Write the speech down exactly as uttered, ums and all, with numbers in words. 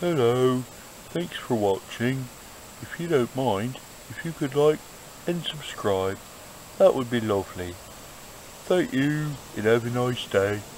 Hello, thanks for watching. If you don't mind, if you could like and subscribe, that would be lovely. Thank you and have a nice day.